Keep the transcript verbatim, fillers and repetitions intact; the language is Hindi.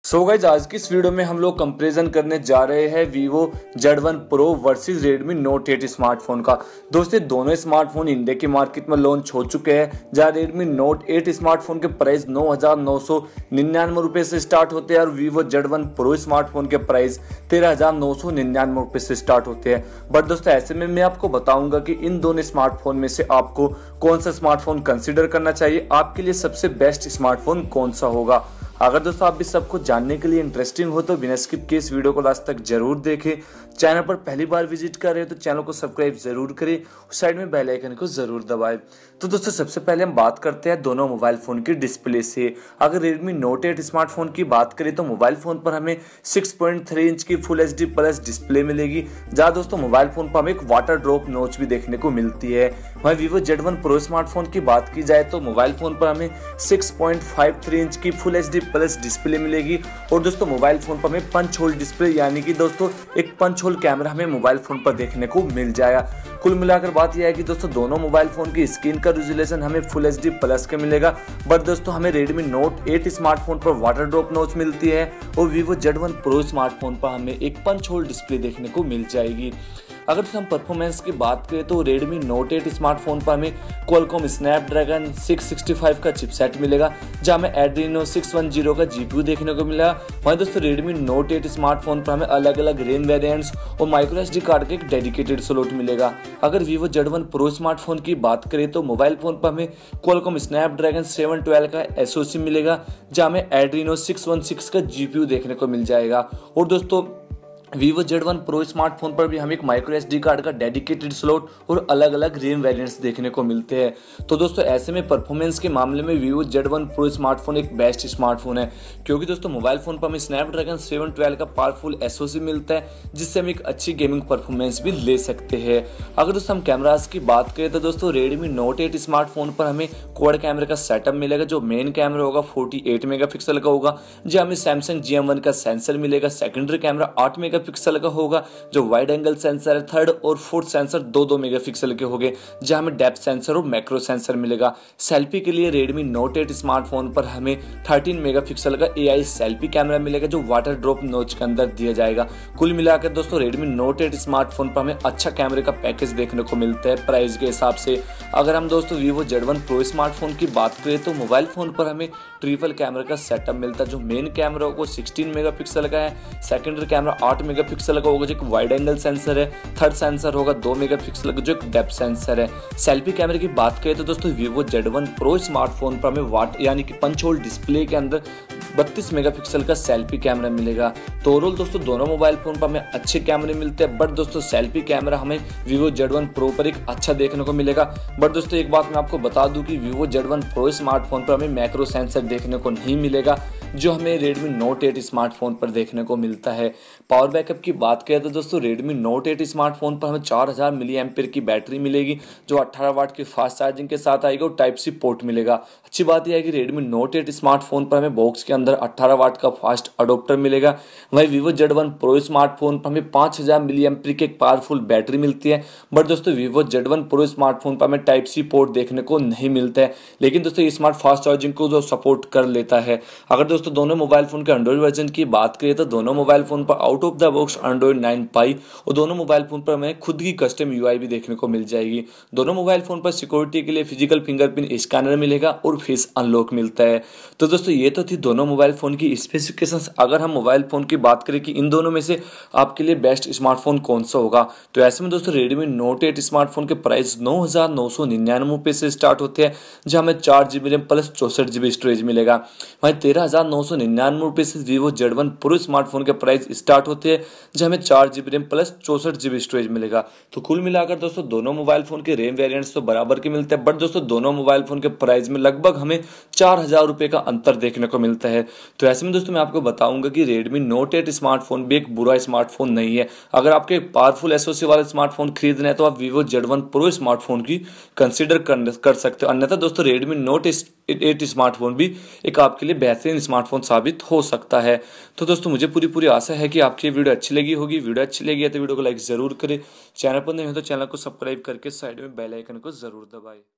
सो गाइस, आज की इस वीडियो में हम लोग कंपैरिजन करने जा रहे हैं Vivo Z one Pro versus Redmi Note eight smartphone का। दोस्तों, दोनों स्मार्टफोन इंडिया की मार्केट में लॉन्च हो चुके हैं, जहां Redmi Note एट स्मार्टफोन के प्राइस नौ हजार नौ सौ निन्यानवे रुपए से स्टार्ट होते हैं और Vivo Z one Pro smartphone के प्राइस तेरह हजार नौ सौ निन्यानवे रुपए से स्टार्ट होते हैं। बट दोस्तों, ऐसे में मैं आपको बताऊंगा कि इन दोनों स्मार्टफोन में से आपको कौन सा स्मार्टफोन कंसिडर करना चाहिए, आपके लिए सबसे बेस्ट स्मार्टफोन कौन सा होगा। अगर दोस्तों आप भी सब कुछ जानने के लिए इंटरेस्टिंग हो तो बिना स्किप के इस वीडियो को लास्ट तक जरूर देखें। चैनल पर पहली बार विजिट कर रहे हो तो चैनल को सब्सक्राइब जरूर करें, उस साइड में बेल आइकन को जरूर दबाएं। तो दोस्तों, सबसे पहले हम बात करते हैं दोनों मोबाइल फोन की डिस्प्ले से। अगर Redmi Note एट स्मार्टफोन की बात करें तो मोबाइल फोन पर हमें सिक्स पॉइंट थ्री इंच की full H D plus display मिलेगी, जहां दोस्तों मोबाइल फोन पर हमें एक वाटर ड्रॉप नोच भी देखने को मिलती है। वहीं Vivo Z one Pro smartphone की बात की जाए तो मोबाइल फोन पर हमें six point five three inch की full H D plus display मिलेगी और दोस्तों मोबाइल फोन पर हमें पंच होल डिस्प्ले यानी कि दोस्तों एक पंच होल कैमरा हमें मोबाइल फोन पर देखने को मिल जाएगा। कुल मिलाकर बात यह है कि दोस्तों दोनों मोबाइल फोन की स्क्रीन का रेजोल्यूशन हमें फुल एच डी प्लस के मिलेगा, बट दोस्तों हमें Redmi Note एट स्मार्टफोन पर वाटर ड्रॉप नोच मिलती है और Vivo Z one Pro smartphone पर हमें एक पंच होल डिस्प्ले देखने को मिल जाएगी। अगर हम परफॉर्मेंस की बात करें तो Redmi Note एट स्मार्टफोन पर हमें Qualcomm Snapdragon six sixty five का चिपसेट मिलेगा, जहां हमें Adreno सिक्स वन जीरो का जीपीयू देखने को मिला। वहीं दोस्तों Redmi Note एट स्मार्टफोन पर हमें अलग अलग रेंज वेरिएंट्स और माइक्रो एसडी कार्ड का एक डेडिकेटेड स्लॉट मिलेगा। अगर Vivo Z one Pro smartphone की बात करें तो मोबाइल फोन पर हमें Qualcomm Snapdragon सेवन ट्वेल्व का एसओसी मिलेगा, जहां हमें Adreno सिक्स वन सिक्स का जीपीयू देखने को मिल जाएगा। और दोस्तों Vivo Z one Pro smartphone पर भी हमें एक माइक्रो एसडी कार्ड का डेडिकेटेड स्लॉट और अलग अलग रेम वेरिएंट्स देखने को मिलते हैं। तो दोस्तों ऐसे में परफॉर्मेंस के मामले में Vivo Z one Pro smartphone एक बेस्ट स्मार्टफोन है, क्योंकि दोस्तों मोबाइल फोन पर हमें स्नैपड्रैगन सेवन ट्वेल्व का पावरफुल एसओसी मिलता है, जिससे हम एक अच्छी गेमिंग परफॉर्मेंस भी ले सकते हैं। अगर दोस्तों हम कैमरास की बात करें तो दोस्तों Redmi Note एट स्मार्टफोन पर हमें क्वाड कैमरे का सेटअप मिलेगा, जो मेन कैमरा होगा फोर्टी एट मेगापिक्सल का होगा, जहाँ हमें Samsung जी एम वन का सेंसर मिलेगा। सेकेंडरी कैमरा एट मेगापिक्सल का होगा, जो वाइड एंगल सेंसर है। थर्ड और फोर्थ सेंसर दो दो मेगापिक्सल के होंगे, जहां हमें डेप्थ सेंसर और मैक्रो सेंसर मिलेगा। सेल्फी के लिए Redmi Note एट स्मार्टफोन पर हमें थर्टीन मेगापिक्सल का एआई सेल्फी कैमरा मिलेगा, जो वाटर ड्रॉप नोच के अंदर दिया जाएगा। कुल मिलाकर दोस्तों Redmi Note एट स्मार्टफोन पर हमें अच्छा कैमरे का पैकेज देखने को मिलता है प्राइस के हिसाब से। अगर हम दोस्तों Vivo Z one Pro smartphone की बात करें तो मोबाइल फोन पर हमें ट्रिपल कैमरा का सेटअप मिलता है, जो मेन कैमरा होगा सिक्सटीन मेगापिक्सल का है, सेकेंडरी कैमरा एट मेगापिक्सल का होगा जो एक वाइड एंगल सेंसर है, थर्ड सेंसर होगा दो मेगापिक्सल का जो एक डेप्थ सेंसर है। सेल्फी कैमरे की बात करें तो दोस्तों Vivo Z one Pro smartphone पर हमें वाट यानी कि पंच होल डिस्प्ले के अंदर बत्तीस मेगापिक्सल का सेल्फी कैमरा मिलेगा। तो ओवरऑल दोस्तों दोनों मोबाइल फोन पर हमें अच्छे कैमरे मिलते हैं, बट दोस्तों सेल्फी कैमरा हमें Vivo जेड वन Pro पर एक अच्छा देखने को मिलेगा। बट दोस्तों एक बात मैं आपको बता दूं कि Vivo Z one Pro smartphone पर हमें मैक्रो सेंसर देखने को नहीं मिलेगा, जो हमें Redmi Note एट स्मार्टफोन पर देखने को मिलता है। पावर बैकअप की बात करें तो दोस्तों Redmi Note एट स्मार्टफोन पर हमें चार हजार मिली एम्पीयर की बैटरी मिलेगी, जो अठारह वाट की फास्ट चार्जिंग के साथ आएगी और टाइप सी पोर्ट मिलेगा। अच्छी बात यह है कि Redmi Note एट स्मार्टफोन पर हमें बॉक्स के अंदर अठारह वाट का फास्ट अडोप्टर मिलेगा। वहीं Vivo Z one Pro smartphone पर हमें पाँच हजार मिली एम्पीयर की एक पावरफुल बैटरी मिलती है, बट दोस्तों Vivo Z one Pro smartphone पर हमें टाइप सी पोर्ट देखने को नहीं मिलता है, लेकिन दोस्तों ये स्मार्ट फास्ट चार्जिंग को जो सपोर्ट कर लेता है। अगर दोस्तों दोनों मोबाइल फोन के एंड्रॉइड वर्जन की बात करें तो दोनों मोबाइल फोन पर out of the box Android nine Pie और दोनों मोबाइल फोन पर हमें खुद की कस्टम यूआई भी देखने को मिल जाएगी। दोनों मोबाइल फोन पर सिक्योरिटी के लिए फिजिकल फिंगरप्रिंट स्कैनर मिलेगा और फेस अनलॉक मिलता है। तो दोस्तों ये तो थी दोनों मोबाइल फोन की स्पेसिफिकेशंस। अगर हम मोबाइल फोन की बात करें कि इन दोनों में से आपके लिए बेस्ट स्मार्टफोन कौन सा होगा, तो ऐसे में दोस्तों Redmi Note एट स्मार्टफोन के प्राइस नौ हजार नौ सौ निन्यानवे रुपए से स्टार्ट होते हैं, जहां हमें चार जीबी रैम प्लस चौसठ जीबी स्टोरेज मिलेगा। वहीं तेरह हजार नौ सौ निन्यानवे रुपए से Vivo Z one Pro smartphone के प्राइस स्टार्ट होते हैं, जहां हमें चार जीबी रैम प्लस चौसठ जीबी स्टोरेज मिलेगा। तो कुल मिलाकर दोस्तों दोनों मोबाइल फोन के रैम वेरिएंट्स तो बराबर के मिलते हैं, बट दोस्तों दोनों मोबाइल फोन के प्राइस में लगभग हमें चार हजार रुपए का अंतर देखने को मिलता है। तो ऐसे में दोस्तों मैं आपको बताऊंगा कि Redmi Note एट स्मार्टफोन भी एक बुरा स्मार्टफोन नहीं है। अगर आपके एक पावरफुल एसओसी वाला स्मार्टफोन खरीदना है तो आप Vivo Z one Pro smartphone की कंसीडर कर सकते हो, अन्यथा दोस्तों Redmi Note एट स्मार्टफोन भी एक आपके लिए बेहतरीन स्मार्टफोन साबित हो सकता है। तो दोस्तों मुझे पूरी पूरी आशा है कि आपकी वीडियो अच्छी लगी होगी। वीडियो अच्छी लगी है तो वीडियो को लाइक जरूर करें, चैनल पर नहीं हो तो चैनल को सब्सक्राइब करके साइड में बेल आइकन को जरूर दबाएं।